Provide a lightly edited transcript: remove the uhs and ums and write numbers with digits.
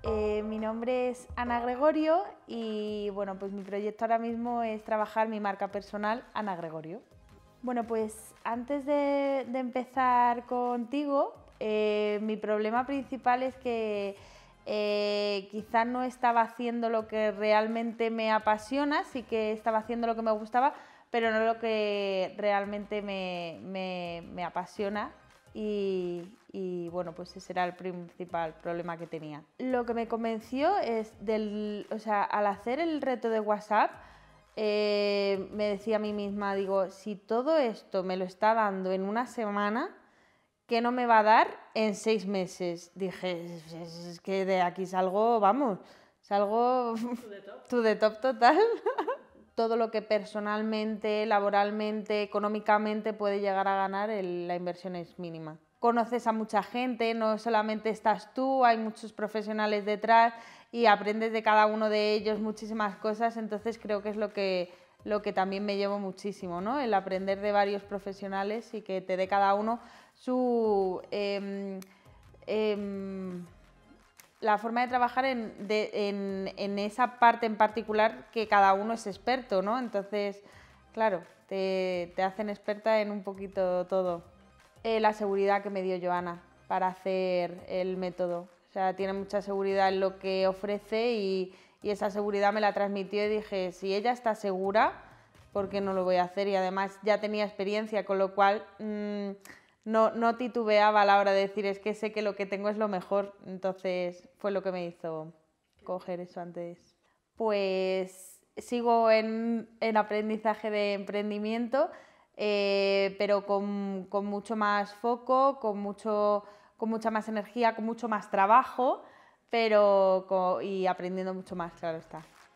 Mi nombre es Ana Gregorio y bueno, pues mi proyecto ahora mismo es trabajar mi marca personal, Ana Gregorio. Bueno, pues antes de empezar contigo, mi problema principal es que quizás no estaba haciendo lo que realmente me apasiona, sí que estaba haciendo lo que me gustaba, pero no lo que realmente me apasiona y bueno, pues ese era el principal problema que tenía. Lo que me convenció es al hacer el reto de WhatsApp, me decía a mí misma, digo, si todo esto me lo está dando en una semana, ¿qué no me va a dar en 6 meses? Dije, es que de aquí salgo, vamos, salgo to the top total. Todo lo que personalmente, laboralmente, económicamente puede llegar a ganar, la inversión es mínima. Conoces a mucha gente, no solamente estás tú, hay muchos profesionales detrás y aprendes de cada uno de ellos muchísimas cosas, entonces creo que es lo que también me llevo muchísimo, ¿no? El aprender de varios profesionales y que te dé cada uno su... la forma de trabajar en esa parte en particular que cada uno es experto, ¿no? Entonces, claro, te hacen experta en un poquito todo. La seguridad que me dio Joana para hacer el método. O sea, tiene mucha seguridad en lo que ofrece y esa seguridad me la transmitió y dije, si ella está segura, ¿por qué no lo voy a hacer? Y además ya tenía experiencia, con lo cual no titubeaba a la hora de decir, es que sé que lo que tengo es lo mejor. Entonces fue lo que me hizo coger eso antes. Pues sigo en aprendizaje de emprendimiento, pero con mucho más foco, con mucha más energía, con mucho más trabajo, y aprendiendo mucho más, claro está.